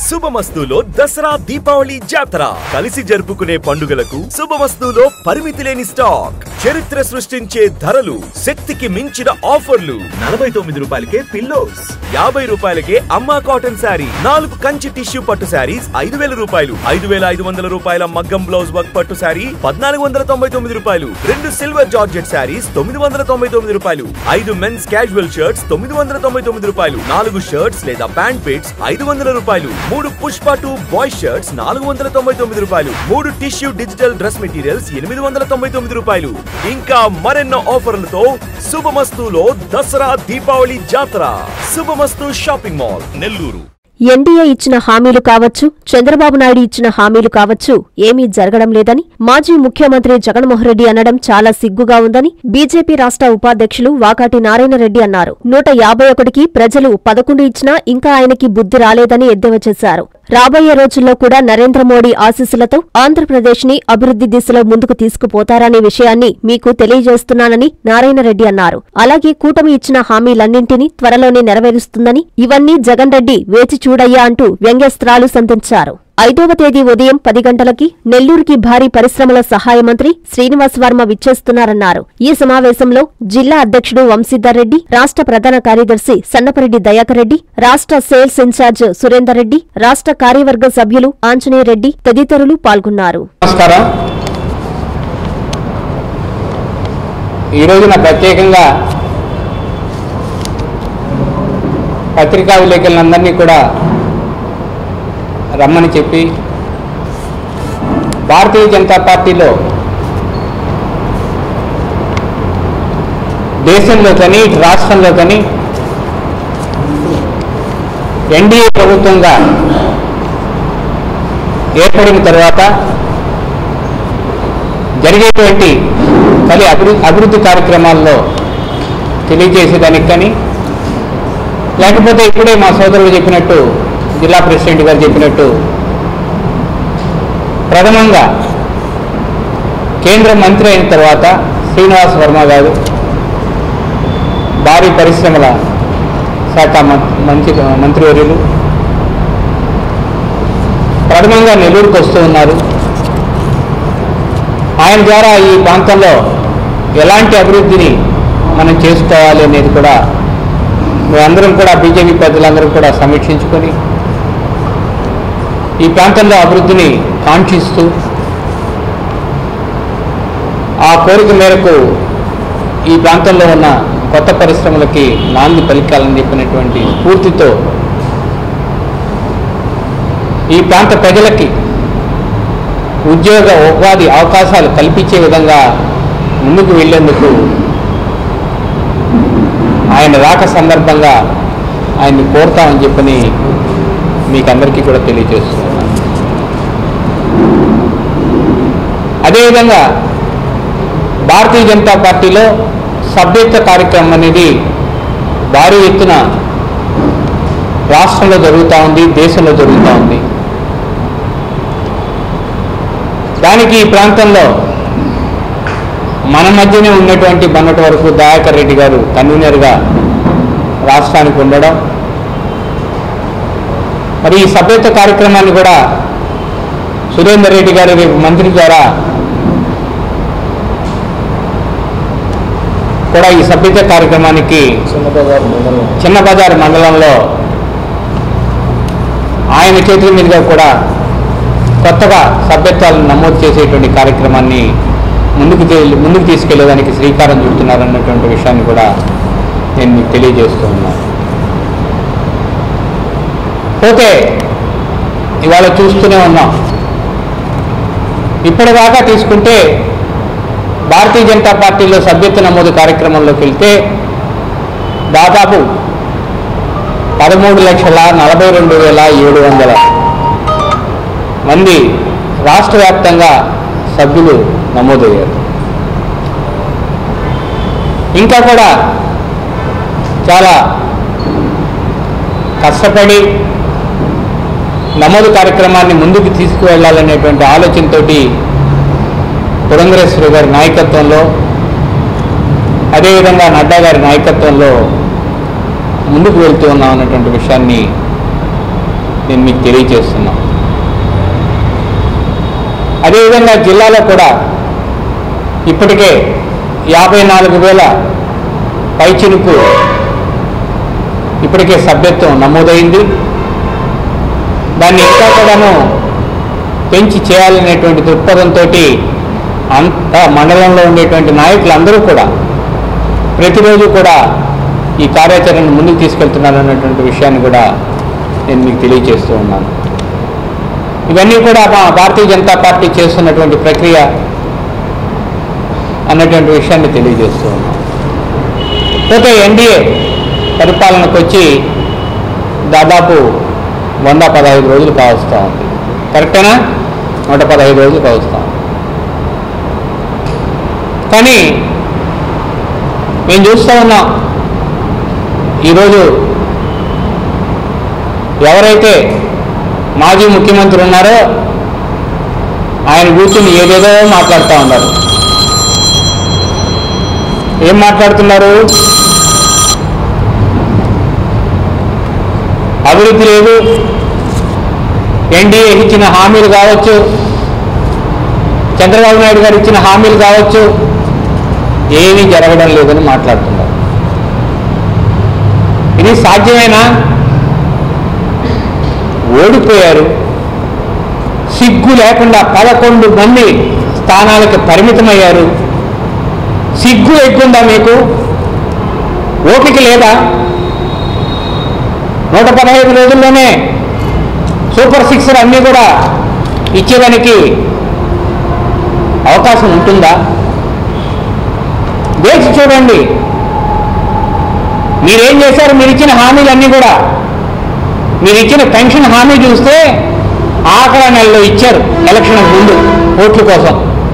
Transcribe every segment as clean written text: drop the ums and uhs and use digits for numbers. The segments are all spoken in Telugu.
శుభమస్తులో దసరా దీపావళి జాతర కలిసి జరుపుకునే పండుగలకు శుభమస్తులో పరిమితి లేని స్టాక్, చరిత్ర సృష్టించే ధరలు, శక్తికి మించిన ఆఫర్లు. 49 రూపాయలకే పిల్లోస్, 50 రూపాయలకే అమ్మా కాటన్ శారీ, 4 కంచి టిష్యూ పట్టు శారీస్ 5000 రూపాయలు, 5500 రూపాయల మగ్గం బ్లౌజ్ వర్క్ పట్టు శారీ 1499 రూపాయలు, 2 సిల్వర్ జార్జెట్ శారీస్ 999 రూపాయలు, 5 మెన్స్ క్యాజువల్ షర్ట్స్ 999 రూపాయలు, 4 షర్ట్స్ లేదా ప్యాంట్ పిట్స్ 500 రూపాయలు, 3 పుష్ప 2 బాయ్ షర్ట్స్ 499 రూపాయలు, 3 టిష్యూ డిజిటల్ డ్రెస్ మెటీరియల్స్ 899 రూపాయలు. ఇంకా మరెన్నో ఆఫర్లతో శుభమస్తులో దసరా దీపావళి జాతర. శుభమస్తు షాపింగ్ మాల్, నెల్లూరు. ఎన్డీఏ ఇచ్చిన హామీలు కావచ్చు, చంద్రబాబు నాయుడు ఇచ్చిన హామీలు కావచ్చు, ఏమీ జరగడం లేదని మాజీ ముఖ్యమంత్రి జగన్మోహన్ రెడ్డి అనడం చాలా సిగ్గుగా ఉందని బీజేపీ రాష్ట్ర ఉపాధ్యక్షులు వాకాటి నారాయణరెడ్డి అన్నారు. 151కి ప్రజలు 11 ఇచ్చినా ఇంకా ఆయనకి బుద్ధి రాలేదని ఎద్దేవా చేశారు. రాబోయే రోజుల్లో కూడా నరేంద్ర మోడీ ఆశీస్సులతో ఆంధ్రప్రదేశ్ ని అభివృద్ధి దిశలో ముందుకు తీసుకుపోతారనే విషయాన్ని మీకు తెలియజేస్తున్నానని నారాయణరెడ్డి అన్నారు. అలాగే కూటమి ఇచ్చిన హామీలన్నింటినీ త్వరలోనే నెరవేరుస్తుందని, ఇవన్నీ జగన్ రెడ్డి వేచి చూడయ్యా అంటూ వ్యంగ్యాస్త్రాలు సంధించారు. 5వ తేదీ ఉదయం 10 గంటలకి నెల్లూరుకి భారీ పరిశ్రమల సహాయ మంత్రి శ్రీనివాస్ వర్మ విచ్చేస్తున్నారన్నారు. ఈ సమావేశంలో జిల్లా అధ్యక్షుడు వంశీధర్ రెడ్డి, రాష్ట్ర ప్రధాన కార్యదర్శి సన్నపరెడ్డి దయాకర్ రెడ్డి, రాష్ట్ర సేల్స్ ఇన్ఛార్జ్ సురేందర్ రెడ్డి, రాష్ట్ర కార్యవర్గ సభ్యులు ఆంజనేయ రెడ్డి తదితరులు పాల్గొన్నారు. ఈ రోజున ప్రత్యేకంగా పత్రికా విలేకరులందరినీ కూడా రమ్మని చెప్పి భారతీయ జనతా పార్టీలో దేశంలో కానీ రాష్ట్రంలో కానీ ఎన్డీఏ ప్రభుత్వంగా ఏర్పడిన తర్వాత జరిగేటువంటి అభివృద్ధి కార్యక్రమాల్లో తెలియజేసేదానికి కానీ, లేకపోతే ఇప్పుడే మా సోదరులు చెప్పినట్టు, జిల్లా ప్రెసిడెంట్ గారు చెప్పినట్టు, ప్రథమంగా కేంద్ర మంత్రి అయిన తర్వాత శ్రీనివాస్ వర్మ గారు భారీ పరిశ్రమల శాఖ మంత్రివర్యులు ప్రథమంగా నెల్లూరుకు వస్తూ ఉన్నారు. ఆయన ద్వారా ఈ ప్రాంతంలో ఎలాంటి అభివృద్ధిని మనం చేసుకోవాలి అనేది కూడా మేమందరం కూడా, బీజేపీ పెద్దలందరూ కూడా సమీక్షించుకొని ఈ ప్రాంతంలో అభివృద్ధిని కాంక్షిస్తూ ఆ కోరిక మేరకు ఈ ప్రాంతంలో ఉన్న కొత్త పరిశ్రమలకి నాంది పలికాలని చెప్పినటువంటి స్ఫూర్తితో ఈ ప్రాంత ప్రజలకి ఉపాధి అవకాశాలు కల్పించే విధంగా ముందుకు వెళ్లేందుకు ఆయన రాక సందర్భంగా ఆయన్ని కోరుతామని చెప్పని మీకు అందరికీ కూడా తెలియజేస్తున్నాను. అదేవిధంగా భారతీయ జనతా పార్టీలో సభ్యత్వ కార్యక్రమం అనేది భారీ ఎత్తున రాష్ట్రంలో జరుగుతూ ఉంది, దేశంలో జరుగుతూ ఉంది. దానికి ఈ ప్రాంతంలో మన మధ్యనే ఉన్నటువంటి మొన్నటి వరకు దయాకర్ రెడ్డి గారు కన్వీనర్గా రాష్ట్రానికి ఉండడం, మరి ఈ సభ్యత్వ కార్యక్రమాన్ని కూడా సురేందర్ రెడ్డి గారు రేపు మంత్రి ద్వారా కూడా ఈ సభ్యత్వ కార్యక్రమానికి చిన్న బజార్ మండలంలో ఆయన చేతుల మీదుగా కూడా కొత్తగా సభ్యత్వాలను నమోదు చేసేటువంటి కార్యక్రమాన్ని ముందుకు తీసుకెళ్లేదానికి శ్రీకారం చుడుతున్నారన్నటువంటి విషయాన్ని కూడా నేను మీకు తెలియజేస్తూ ఉన్నాను. పోతే ఇవాళ చూస్తూనే ఉన్నాం, ఇప్పటిదాకా తీసుకుంటే భారతీయ జనతా పార్టీలో సభ్యత్వ నమోదు కార్యక్రమంలోకి వెళ్తే దాదాపు 13,42,700 మంది రాష్ట్ర వ్యాప్తంగా సభ్యులు నమోదయ్యారు. ఇంకా కూడా చాలా కష్టపడి నమోదు కార్యక్రమాన్ని ముందుకు తీసుకువెళ్లాలనేటువంటి ఆలోచనతోటి పురంధరేశ్వరి గారి నాయకత్వంలో, అదేవిధంగా నడ్డా గారి నాయకత్వంలో ముందుకు వెళ్తూ ఉన్నాం అన్నటువంటి విషయాన్ని నేను మీకు తెలియజేస్తున్నా. అదేవిధంగా జిల్లాలో కూడా ఇప్పటికే 54,000 పైచినుకు ఇప్పటికే సభ్యత్వం నమోదైంది. దాన్ని ఇంకా కూడాను పెంచి చేయాలనేటువంటి దృక్పథంతో అంత మండలంలో ఉండేటువంటి నాయకులందరూ కూడా ప్రతిరోజు కూడా ఈ కార్యాచరణను ముందుకు తీసుకెళ్తున్నారన్నటువంటి విషయాన్ని కూడా నేను మీకు తెలియజేస్తూ ఉన్నాను. ఇవన్నీ కూడా మా భారతీయ జనతా పార్టీ చేస్తున్నటువంటి ప్రక్రియ అన్నటువంటి విషయాన్ని తెలియజేస్తూ ఉన్నాను. పోతే ఎన్డీఏ పరిపాలనకు వచ్చి దాదాపు 115 రోజులు కావస్తూ ఉంది. కరెక్టేనా? 115 రోజులు కావస్తూ ఉంది. కానీ మేము చూస్తూ ఉన్నాం, ఈరోజు ఎవరైతే మాజీ ముఖ్యమంత్రి ఉన్నారో ఆయన కూర్చుని ఏదేదో మాట్లాడుతూ ఉన్నారు. ఏం మాట్లాడుతున్నారు? అభివృద్ధి లేదు, ఎన్డీఏ ఇచ్చిన హామీలు కావచ్చు, చంద్రబాబు నాయుడు గారు ఇచ్చిన హామీలు కావచ్చు, ఏమీ జరగడం లేదని మాట్లాడుతున్నారు. ఇది సాధ్యమేనా? ఓడిపోయారు, సిగ్గు లేకుండా 11 మంది స్థానాలకు పరిమితమయ్యారు. సిగ్గు ఎక్కుందా మీకు? ఓపిక లేదా? 115 రోజుల్లోనే సూపర్ 6 అన్నీ కూడా ఇచ్చేదానికి అవకాశం ఉంటుందా? వేచి చూడండి. మీరేం చేశారు? మీరు ఇచ్చిన హామీలన్నీ కూడా, మీరు ఇచ్చిన పెన్షన్ హామీ చూస్తే ఆఖరి నెలలో ఇచ్చారు ఎలక్షన్ ముందు ఓట్ల కోసం.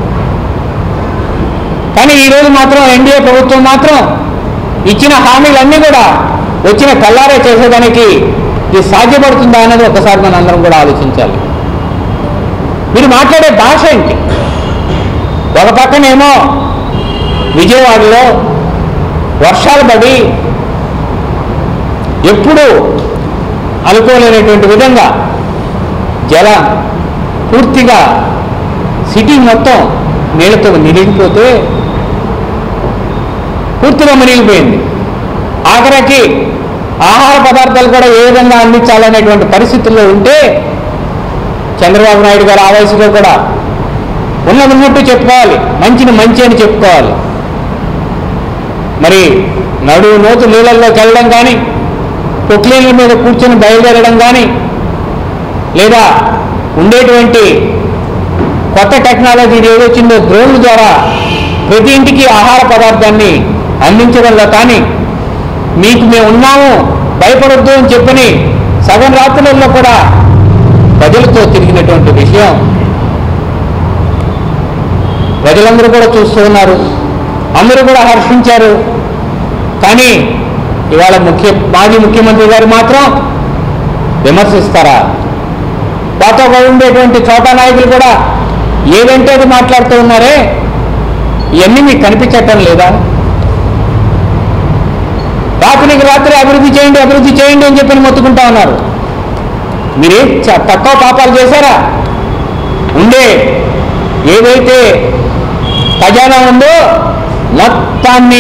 కానీ ఈరోజు మాత్రం ఎన్డీఏ ప్రభుత్వం మాత్రం ఇచ్చిన హామీలన్నీ కూడా వచ్చిన కల్లారే చేసేదానికి ఇది సాధ్యపడుతుందా అనేది ఒకసారి మనం అందరం కూడా ఆలోచించాలి. మీరు మాట్లాడే భాష ఏంటి? ఒక పక్కనేమో విజయవాడలో వర్షాలు పడి ఎప్పుడూ అనుకోలేనటువంటి విధంగా జలం పూర్తిగా సిటీ మొత్తం నీళ్లతో నిలిగిపోతే పూర్తిగా మునిగిపోయింది. ఆఖరికి ఆహార పదార్థాలు కూడా ఏ విధంగా అందించాలనేటువంటి పరిస్థితుల్లో ఉంటే చంద్రబాబు నాయుడు గారు ఆ వయసులో కూడా ఉన్నట్టు చెప్పుకోవాలి, మంచిని మంచి అని చెప్పుకోవాలి. మరి నడువు నోతు నీళ్ళల్లోకి వెళ్ళడం కానీ, పొక్లీల మీద కూర్చొని బయలుదేరడం కానీ, లేదా ఉండేటువంటి కొత్త టెక్నాలజీ ఏదొచ్చిందో డ్రోన్ల ద్వారా ప్రతి ఇంటికి ఆహార పదార్థాన్ని అందించడంలో కానీ, మీకు మేము ఉన్నాము భయపడొద్దు అని చెప్పని సగం రాత్రులలో కూడా ప్రజలతో తిరిగినటువంటి విషయం ప్రజలందరూ కూడా చూస్తూ ఉన్నారు. అందరూ కూడా హర్షించారు. కానీ ఇవాళ మాజీ ముఖ్యమంత్రి గారు మాత్రం విమర్శిస్తారా? వాతో ఉండేటువంటి చోటా నాయకులు కూడా ఏదంటే అది మాట్లాడుతూ ఉన్నారే, ఇవన్నీ మీకు కనిపించటం లేదా? రాత్రికి రాత్రి అభివృద్ధి చేయండి అభివృద్ధి చేయండి అని చెప్పి మొత్తుకుంటా ఉన్నారు. మీరేం తక్కువ పాపాలు చేశారా? ఉండే ఏదైతే ఖజానా ఉందో మొత్తాన్ని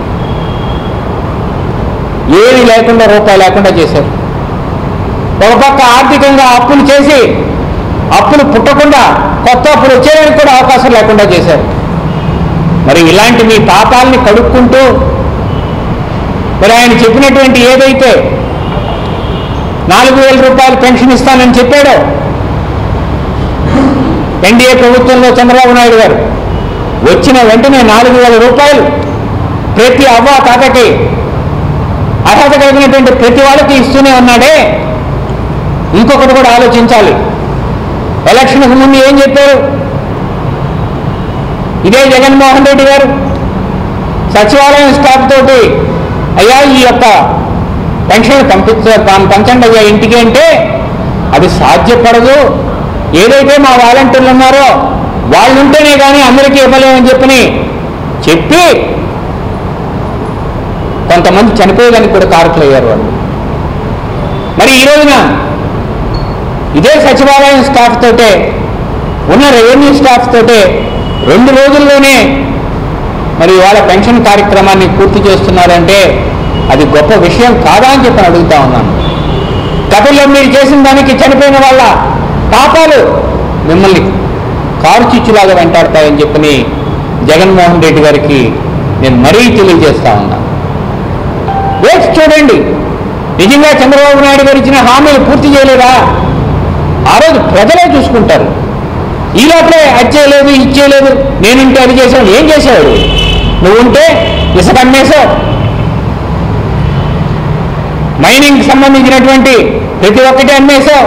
ఏమీ లేకుండా రూపాయి లేకుండా చేశారు. ఒక పక్క ఆర్థికంగా అప్పులు చేసి అప్పులు పుట్టకుండా కొత్త అప్పులు వచ్చేయడానికి కూడా అవకాశం లేకుండా చేశారు. మరి ఇలాంటి మీ పాపాలని కడుక్కుంటూ మరి ఆయన చెప్పినటువంటి ఏదైతే 4,000 రూపాయలు పెన్షన్ ఇస్తానని చెప్పాడో ఎన్డీఏ ప్రభుత్వంలో చంద్రబాబు నాయుడు గారు వచ్చిన వెంటనే 4,000 రూపాయలు ప్రతి అవ్వ తాతకి అర్హత కలిగినటువంటి ప్రతి వాళ్ళకి ఇస్తూనే ఉన్నాడే. ఇంకొకటి కూడా ఆలోచించాలి. ఎలక్షన్కు ముందు ఏం చెప్పారు? ఇదే జగన్మోహన్ రెడ్డి గారు సచివాలయం స్టాఫ్ తోటి అయ్యా ఈ యొక్క పెన్షన్ పంచండి అయ్యా ఇంటికి అంటే అది సాధ్యపడదు, ఏదైతే మా వాలంటీర్లు ఉన్నారో వాళ్ళు ఉంటేనే కానీ అందరికీ ఇవ్వలేమని చెప్పి కొంతమంది చనిపోయేదానికి కూడా కారకులు అయ్యారు వాళ్ళు. మరి ఈ రోజున ఇదే సచివాలయం స్టాఫ్ తోటే, ఉన్న రెవెన్యూ స్టాఫ్ తోటే 2 రోజుల్లోనే మరి వాళ్ళ పెన్షన్ కార్యక్రమాన్ని పూర్తి చేస్తున్నారంటే అది గొప్ప విషయం కాదా అని చెప్పి అడుగుతా ఉన్నాను. గతంలో మీరు చేసిన దానికి చనిపోయిన వాళ్ళ పాపాలు మిమ్మల్ని కారు చిచ్చులాగా వెంటాడతాయని చెప్పని జగన్మోహన్ రెడ్డి గారికి నేను మరీ తెలియజేస్తా ఉన్నాను. వేచి చూడండి, నిజంగా చంద్రబాబు నాయుడు గారు ఇచ్చిన హామీలు పూర్తి చేయలేదా ఆ రోజు ప్రజలే చూసుకుంటారు. ఈ లోపలే అది చేయలేదు, ఇది చేయలేదు, నేనుంటే అది చేసావు. ఏం చేసావు? నువ్వుంటే ఇసుక అమ్మేశావు, మైనింగ్కి సంబంధించినటువంటి ప్రతి ఒక్కటి అమ్మేశావు,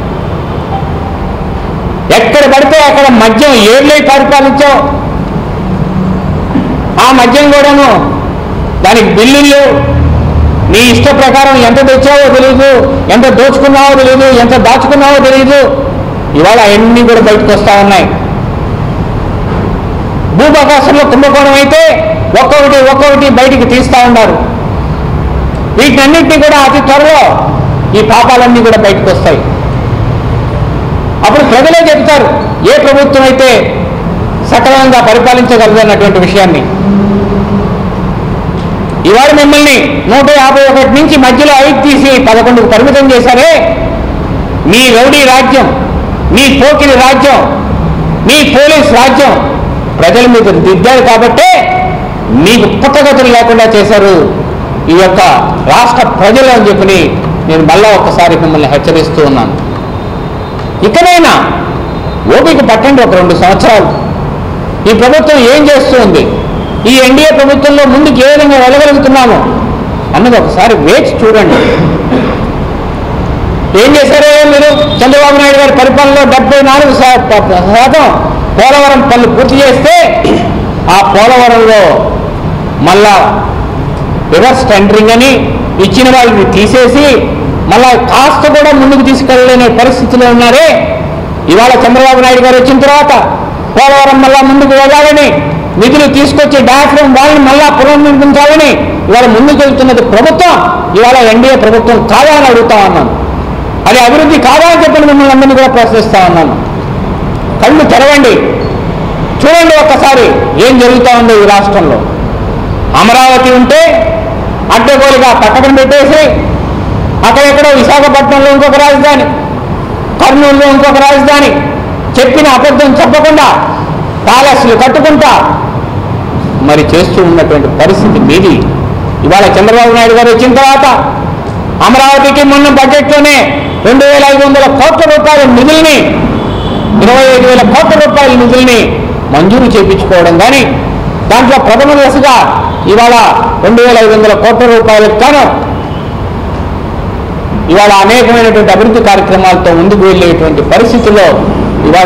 ఎక్కడ పడితే అక్కడ మద్యం ఏళ్ళై పరిపాలించావు. ఆ మద్యం కూడాను దానికి బిల్లులు నీ ఇష్ట ప్రకారం ఎంత తెచ్చావో తెలియదు, ఎంత దోచుకున్నావో తెలియదు, ఎంత దాచుకున్నావో తెలియదు. ఇవాళ అన్నీ కూడా బయటకు వస్తూ ఉన్నాయి. భూబకాశంలో కుంభకోణం అయితే ఒక్కొక్కటి బయటికి తీస్తూ ఉన్నారు. వీటన్నింటినీ కూడా అతి త్వరలో ఈ పాపాలన్నీ కూడా బయటకు వస్తాయి. అప్పుడు ప్రజలే చెప్తారు ఏ ప్రభుత్వం అయితే సక్రమంగా పరిపాలించగలదు అన్నటువంటి విషయాన్ని. ఇవాళ మిమ్మల్ని 151 నుంచి మధ్యలో 5 తీసి 11కు పరిమితం చేశారే. మీ రౌడీ రాజ్యం, మీ పోకిరి రాజ్యం, మీ పోలీస్ రాజ్యం ప్రజల మీద దిద్దారు కాబట్టే మీకు పుట్టగతులు లేకుండా చేశారు ఈ యొక్క రాష్ట్ర ప్రజలు అని చెప్పి నేను మళ్ళా ఒక్కసారి మిమ్మల్ని హెచ్చరిస్తూ ఉన్నాను. ఇకనైనా ఓపిక పట్టండి. ఒక 2 సంవత్సరాలు ఈ ప్రభుత్వం ఏం చేస్తుంది, ఈ ఎన్డీఏ ప్రభుత్వంలో ముందుకు ఏ విధంగా వెళ్ళగలుగుతున్నాము అన్నది ఒకసారి వేచి చూడండి. ఏం చేశారో మీరు చంద్రబాబు నాయుడు గారి పరిపాలనలో 74% పోలవరం పనులు పూర్తి చేస్తే ఆ పోలవరంలో మళ్ళా రివర్స్ టెండరింగ్ అని ఇచ్చిన వాళ్ళని తీసేసి మళ్ళా కాస్త కూడా ముందుకు తీసుకెళ్ళలేని పరిస్థితిలో ఉన్నారే. ఇవాళ చంద్రబాబు నాయుడు గారు వచ్చిన తర్వాత పోలవరం మళ్ళా ముందుకు వెళ్ళాలని నిధులు తీసుకొచ్చి డయాఫ్రమ్ వాళ్ళని మళ్ళా పునర్నిర్మించాలని ఇవాళ ముందుకు వెళ్తున్నది ప్రభుత్వం. ఇవాళ ఎన్డీఏ ప్రభుత్వం కాదా అని అడుగుతా ఉన్నాను. అది అభివృద్ధి కాదా అని చెప్పి మిమ్మల్ని అందరినీ కూడా ప్రశ్నిస్తా ఉన్నాను. కళ్ళు తెరవండి, చూడండి ఒక్కసారి ఏం జరుగుతూ ఉందో ఈ రాష్ట్రంలో. అమరావతి ఉంటే అడ్డగోలుగా పక్కన పెట్టేసి అక్కడెక్కడో విశాఖపట్నంలో ఇంకొక రాజధాని, కర్నూలులో ఇంకొక రాజధాని చెప్పిన అబద్ధం చెప్పకుండా ప్యాలెస్లు కట్టుకుంటా మరి చేస్తూ ఉన్నటువంటి పరిస్థితి మీది. ఇవాళ చంద్రబాబు నాయుడు గారు వచ్చిన తర్వాత అమరావతికి మొన్న బడ్జెట్లోనే 2,500 కోట్ల రూపాయల నిధుల్ని 25,000 కోట్ల రూపాయల నిధుల్ని మంజూరు చేయించుకోవడం కానీ దాంట్లో ప్రథమ దశగా ఇవాళ 2,500 కోట్ల రూపాయలకు గాను ఇవాళ అనేకమైనటువంటి అభివృద్ధి కార్యక్రమాలతో ముందుకు వెళ్ళేటువంటి పరిస్థితుల్లో ఇవాళ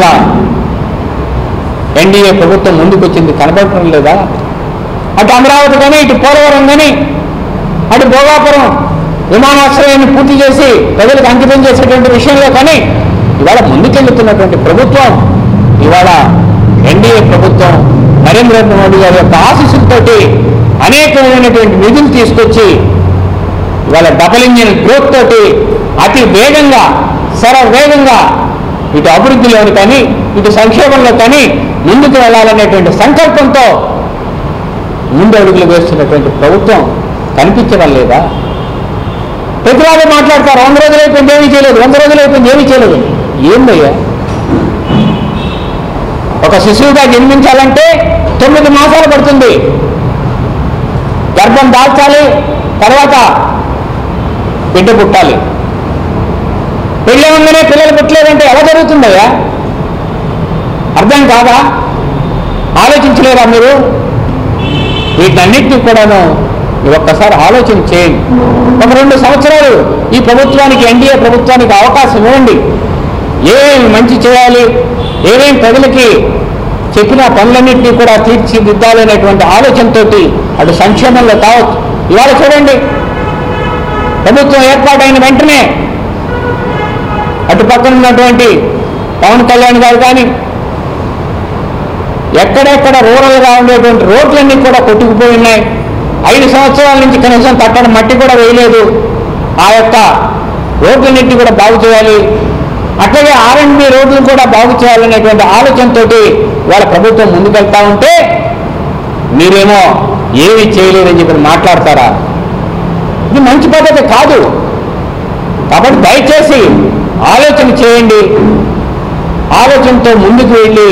ఎన్డీఏ ప్రభుత్వం ముందుకు వచ్చింది కనబడటం లేదా? అటు అమరావతి కానీ, ఇటు పోలవరం కానీ, అటు భోగాపురం విమానాశ్రయాన్ని పూర్తి చేసి ప్రజలకు అంకితం చేసేటువంటి విషయంలో కానీ ఇవాళ ముందుకెళ్తున్నటువంటి ప్రభుత్వం ఇవాళ ఎన్డీఏ ప్రభుత్వం నరేంద్ర మోడీ గారి యొక్క ఆశీస్సులతోటి అనేకమైనటువంటి నిధులు తీసుకొచ్చి ఇవాళ డబుల్ ఇంజిన్ గ్రోత్ తోటి అతి వేగంగా శరవేగంగా ఇటు అభివృద్ధిలోని కానీ ఇటు సంక్షేమంలో కానీ ముందుకు వెళ్ళాలనేటువంటి సంకల్పంతో ముందు అడుగులు వేస్తున్నటువంటి ప్రభుత్వం కనిపించడం లేదా? ప్రతివాళ్ళు మాట్లాడతారు 100 రోజులు అయిపోయింది ఏమీ చేయలేదు, 100 రోజులు అయిపోయింది ఏమీ చేయలేదు. ఏందయ్యా, ఒక శిశువుగా జన్మించాలంటే 9 మాసాలు పడుతుంది, గర్భం దాల్చాలి, తర్వాత బిడ్డ పుట్టాలి. పెళ్ళి ఉండగానే పిల్లలు పుట్టలేదంటే ఎలా జరుగుతుందయ్యా? అర్థం కాదా? ఆలోచించలేరా మీరు? వీటన్నిటిని కూడాను ఒక్కసారి ఆలోచన చేయండి. ఒక 2 సంవత్సరాలు ఈ ప్రభుత్వానికి ఎన్డీఏ ప్రభుత్వానికి అవకాశం ఇవ్వండి. ఏమేమి మంచి చేయాలి, ఏమేమి ప్రజలకి చెప్పిన పనులన్నింటినీ కూడా తీర్చిదిద్దాలి అనేటువంటి ఆలోచనతో అటు సంక్షేమంలో కావచ్చు. ఇవాళ చూడండి, ప్రభుత్వం ఏర్పాటైన వెంటనే అటు పక్కన ఉన్నటువంటి పవన్ కళ్యాణ్ గారు కానీ ఎక్కడెక్కడ రూరల్గా ఉండేటువంటి రోడ్లన్నీ కూడా కొట్టుకుపోయి ఉన్నాయి. 5 సంవత్సరాల నుంచి కనీసం తట్టడం మట్టి కూడా వేయలేదు. ఆ యొక్క రోడ్లన్నింటినీ కూడా బాగు చేయాలి, అట్లాగే R&B రోడ్లు కూడా బాగు చేయాలనేటువంటి ఆలోచనతోటి వాళ్ళ ప్రభుత్వం ముందుకెళ్తా ఉంటే మీరేమో ఏమీ చేయలేదని చెప్పి మాట్లాడతారా? ఇది మంచి పద్ధతి కాదు. కాబట్టి దయచేసి ఆలోచన చేయండి. ఆలోచనతో ముందుకు వెళ్ళి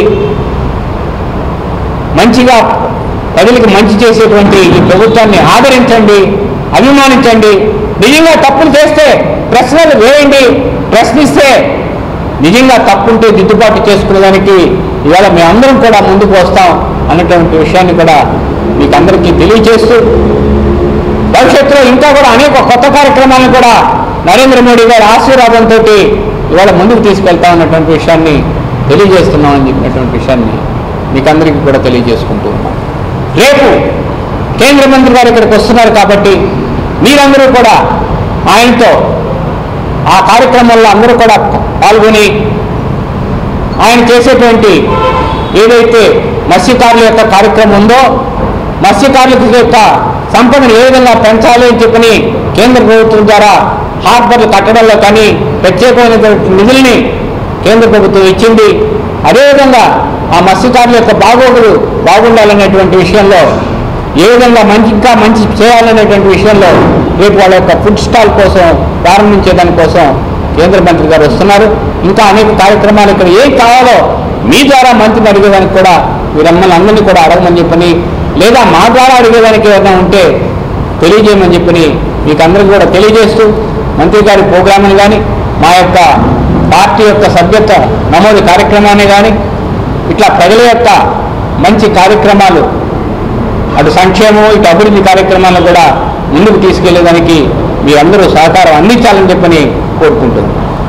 మంచిగా ప్రజలకు మంచి చేసేటువంటి ఈ ప్రభుత్వాన్ని ఆదరించండి, అభిమానించండి. నిజంగా తప్పులు చేస్తే ప్రశ్నలు వేయండి, ప్రశ్నిస్తే నిజంగా తప్పుంటే దిద్దుబాటు చేసుకునేదానికి ఇవాళ మేమందరం కూడా ముందుకు వస్తాం అన్నటువంటి విషయాన్ని కూడా మీకు అందరికీ తెలియజేస్తూ, భవిష్యత్తులో ఇంకా కూడా అనేక కొత్త కార్యక్రమాలను కూడా నరేంద్ర మోడీ గారి ఆశీర్వాదంతో ఇవాళ ముందుకు తీసుకెళ్తా ఉన్నటువంటి విషయాన్ని తెలియజేస్తున్నామని చెప్పినటువంటి విషయాన్ని మీకు అందరికీ కూడా తెలియజేసుకుంటూ ఉన్నాం. రేపు కేంద్ర మంత్రి గారు ఇక్కడికి వస్తున్నారు కాబట్టి మీరందరూ కూడా ఆయనతో ఆ కార్యక్రమంలో అందరూ కూడా పాల్గొని ఆయన చేసేటువంటి ఏదైతే మత్స్యకారుల యొక్క కార్యక్రమం ఉందో, మత్స్యకారుల యొక్క సంపదను ఏ విధంగా పెంచాలి అని చెప్పని కేంద్ర ప్రభుత్వం ద్వారా హార్బర్లు కట్టడంలో కానీ ప్రత్యేకమైనటువంటి నిధుల్ని కేంద్ర ప్రభుత్వం ఇచ్చింది. అదేవిధంగా ఆ మత్స్యకారుల యొక్క బాగోగులు బాగుండాలనేటువంటి విషయంలో ఏ విధంగా ఇంకా మంచి చేయాలనేటువంటి విషయంలో రేపు వాళ్ళ యొక్క ఫుడ్ స్టాల్ కోసం ప్రారంభించేదానికోసం కేంద్ర మంత్రి గారు వస్తున్నారు. ఇంకా అనేక కార్యక్రమాలు ఇక్కడ ఏం కావాలో మీ ద్వారా మంత్రిని అడిగేదానికి కూడా వీరమ్మల్ని అందరినీ కూడా అడగమని చెప్పని, లేదా మా ద్వారా అడిగేదానికి ఏదైనా ఉంటే తెలియజేయమని చెప్పని మీకు అందరికీ కూడా తెలియజేస్తూ, మంత్రి గారి ప్రోగ్రామ్ని కానీ మా యొక్క పార్టీ యొక్క సభ్యత్వ నమోదు కార్యక్రమాన్ని కానీ ఇట్లా ప్రజల యొక్క మంచి కార్యక్రమాలు, అటు సంక్షేమం ఇటు అభివృద్ధి కార్యక్రమాలను కూడా ముందుకు తీసుకెళ్లేదానికి మీరందరూ సహకారం అందించాలని చెప్పని కోరుకుంటున్నాను.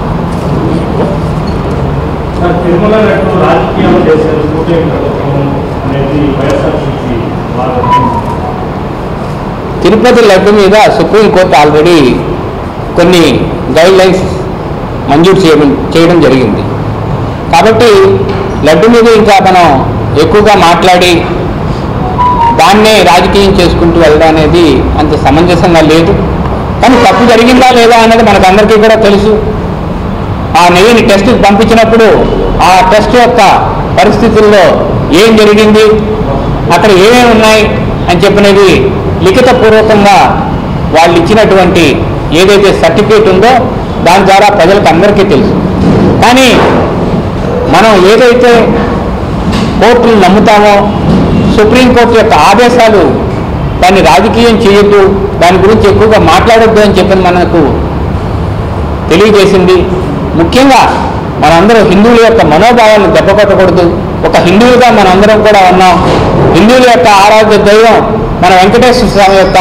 తిరుపతి లడ్డు మీద సుప్రీంకోర్టు ఆల్రెడీ కొన్ని గైడ్ లైన్స్ మంజూరు చేయడం జరిగింది. కాబట్టి లడ్డు మీద ఇంకా మనం ఎక్కువగా మాట్లాడి దాన్నే రాజకీయం చేసుకుంటూ వెళ్ళడం అనేది అంత సమంజసంగా లేదు. కానీ తప్పు జరిగిందా లేదా అనేది మనకు అందరికీ కూడా తెలుసు. ఆ నెయ్యిని టెస్ట్కి పంపించినప్పుడు ఆ టెస్ట్ యొక్క పరిస్థితుల్లో ఏం జరిగింది, అక్కడ ఏమేమి ఉన్నాయి అని చెప్పినది లిఖితపూర్వకంగా వాళ్ళు ఇచ్చినటువంటి ఏదైతే సర్టిఫికేట్ ఉందో దాని ద్వారా ప్రజలకు అందరికీ తెలుసు. కానీ మనం ఏదైతే కోర్టులు నమ్ముతామో, సుప్రీంకోర్టు యొక్క ఆదేశాలు దాన్ని రాజకీయం చేయొద్దు, దాని గురించి ఎక్కువగా మాట్లాడొద్దు అని చెప్పని మనకు తెలియజేసింది. ముఖ్యంగా మనందరూ హిందువుల యొక్క మనోభావాలను దెబ్బకొట్టకూడదు. ఒక హిందువులుగా మనందరం కూడా ఉన్నాం. హిందువుల యొక్క ఆరాధ్య దైవం మన వెంకటేశ్వర స్వామి యొక్క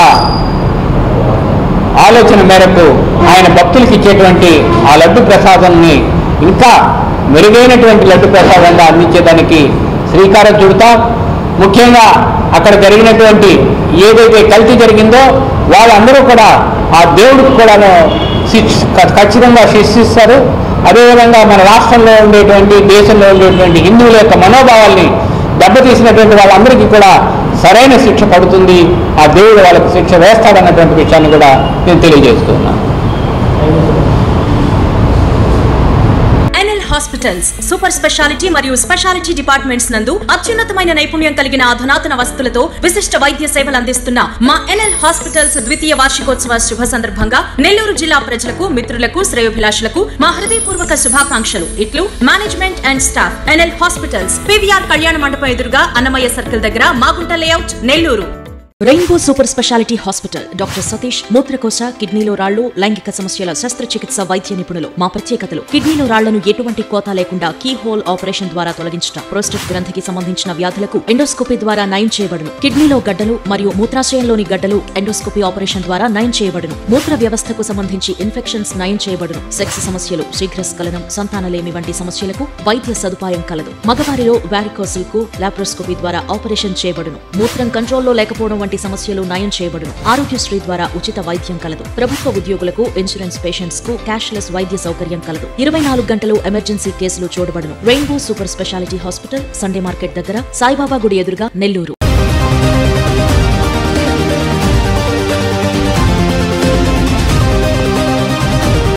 ఆలోచన మేరకు ఆయన భక్తులకు ఇచ్చేటువంటి ఆ లడ్డు ప్రసాదాన్ని ఇంకా మెరుగైనటువంటి లడ్డు ప్రసాదంగా అందించేదానికి శ్రీకారం చుడతాం. ముఖ్యంగా అక్కడ జరిగినటువంటి ఏదైతే కల్తీ జరిగిందో వాళ్ళందరూ కూడా ఆ దేవుడికి కూడా ఖచ్చితంగా శిక్షిస్తారు. అదేవిధంగా మన రాష్ట్రంలో ఉండేటువంటి దేశంలో ఉండేటువంటి హిందువుల యొక్క మనోభావాల్ని దెబ్బతీసినటువంటి వాళ్ళందరికీ కూడా సరైన శిక్ష పడుతుంది. ఆ దేవుడు వాళ్ళకి శిక్ష వేస్తాడన్నటువంటి విషయాన్ని కూడా నేను తెలియజేస్తున్నాను. హాస్పిటల్స్ సూపర్ స్పెషాలిటీ మరియు స్పెషాలిటీ డిపార్ట్మెంట్స్ నందు అత్యున్నతమైన నైపుణ్యం కలిగిన అధునాతన వసతులతో విశిష్ట వైద్య సేవలు అందిస్తున్న మా ఎన్ఎల్ హాస్పిటల్స్ ద్వితీయ వార్షికోత్సవ శుభ సందర్భంగా నెల్లూరు జిల్లా ప్రజలకు, మిత్రులకు, శ్రేయోభిలాషులకు మా హృదయపూర్వక శుభాకాంక్షలు. ఇట్లు management and staff. NL hospitals, PVR Kalyana Mandapam ఎదురుగా అన్నమయ్య సర్కిల్ దగ్గర, Magunta layout, Nellore. Rainbow super speciality hospital. Doctor Satish మూత్రకోశ, కిడ్నీలో రాళ్లు, లైంగిక సమస్యల శస్త్రచికిత్స వైద్య నిపుణులు. మా ప్రత్యేకతలు: కిడ్నీలో రాళ్లను ఎటువంటి కోత లేకుండా కీ హోల్ ఆపరేషన్ ద్వారా తొలగించడం, ప్రోస్టేట్ గ్రంథికి సంబంధించిన వ్యాధులకు ఎండోస్కోపీ ద్వారా నయం చేయబడును. కిడ్నీలో గడ్డలు మరియు మూత్రాశయంలోని గడ్డలు ఎండోస్కోపీ ఆపరేషన్ ద్వారా నయం చేయబడును. మూత్ర వ్యవస్థకు సంబంధించి ఇన్ఫెక్షన్స్ నయం చేయబడును. సెక్స్ సమస్యలు, శీఘ్రస్ఖలనం, సంతానలేమి వంటి సమస్యలకు వైద్య సదుపాయం కలదు. మగవారిలో వారికోసిల్ కు లాప్రోస్కోపీ ద్వారా ఆపరేషన్ చేయబడును. మూత్రం కంట్రోల్లో లేకపోవడం వంటి సమస్యలు నయం చేయబడును. ఆరోగ్యశ్రీ ద్వారా ఉచిత వైద్యం కలదు. ప్రభుత్వ ఉద్యోగులకు, ఇన్సూరెన్స్ పేషెంట్స్ కు క్యాష్లెస్ వైద్య సౌకర్యం కలదు. 24 గంటలు ఎమర్జెన్సీ కేసులు చూడబడును. Rainbow super speciality hospital, Sunday market దగ్గర, సాయిబాబా గుడి ఎదురుగా, నెల్లూరు.